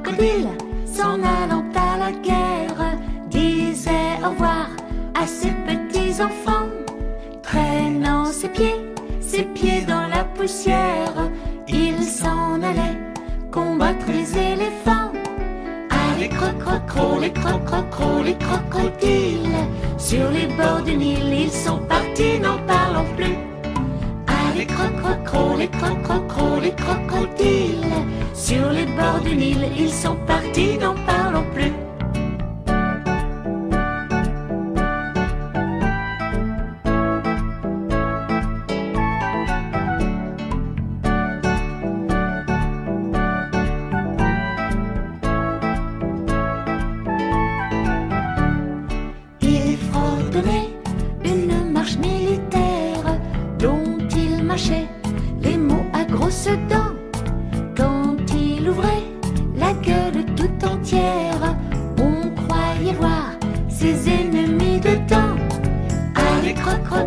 crocodile, s'en allant à la guerre, disait au revoir à ses petits enfants, traînant ses pieds dans la poussière. Il s'en allait combattre les éléphants. Ah, les les crocodiles, sur les bords du Nil, ils sont partis, n'en parlons plus. Ah, les crocodiles, sur les bords du Nil, ils sont partis, n'en parlons plus. Une marche militaire dont il mâchait les mots à grosses dents. Quand il ouvrait la gueule tout entière, on croyait voir ses ennemis dedans. Ah, les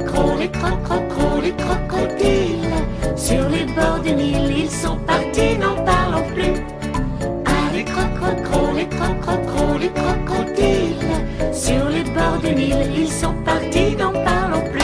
crocodiles, sur les bords du Nil, ils sont partis, n'en parlons plus. Ah, les crocodiles, sur les bords du Nil, ils sont partis, n'en parlons plus.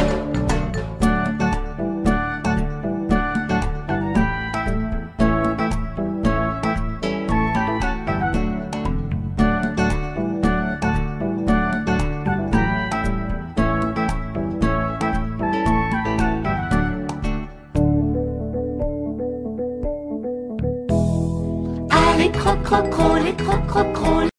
Ah, les crocodiles,